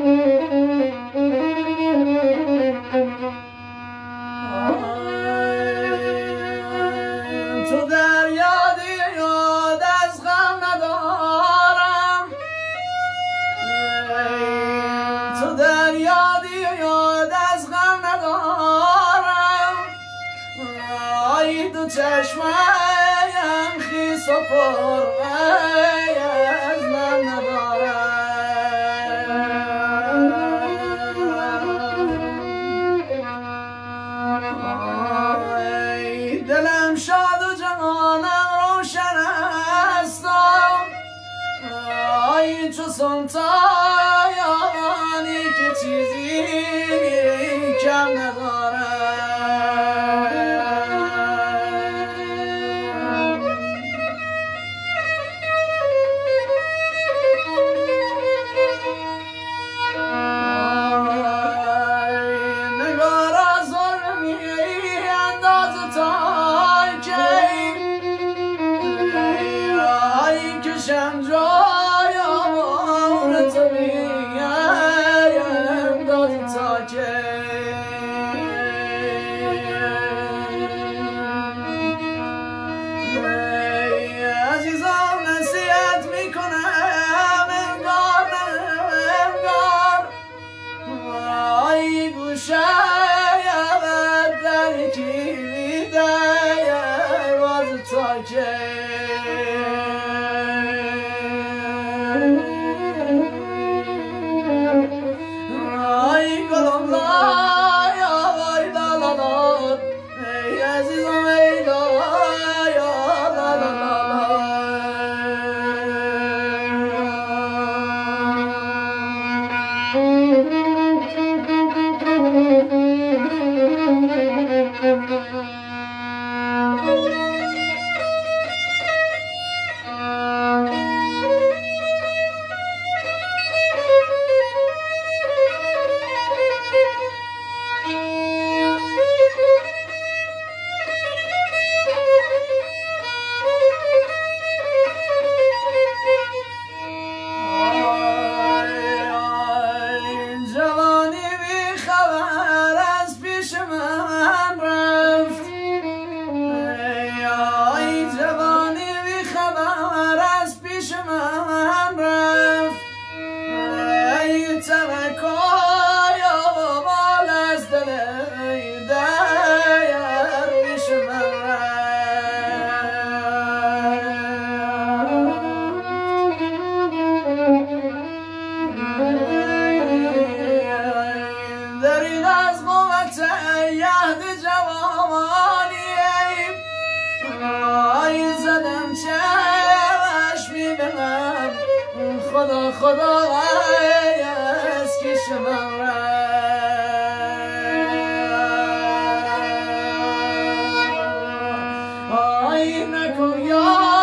تو در یاد از غم ندارم، تو در یاد از غم ندارم. آی دو چشمم خیس و پر از من ندارم. دلم شاد و جهانم روشن است، آی چو سلطانی که چیزی کم ندارم. نگارا ظلمی انداز تا کی، آی کشم جای آمار تو بیم انداز تا کی. عزیزان نصیحت میکنم انگار انگار، آی گوشه در کی در باز تا کی. آی گلم لای آی دالالات، ای عزیزم ای لای درین از قوت یهد جوانی، آی زدم چشمی به من، خدا خدا از کش من آی نکن یا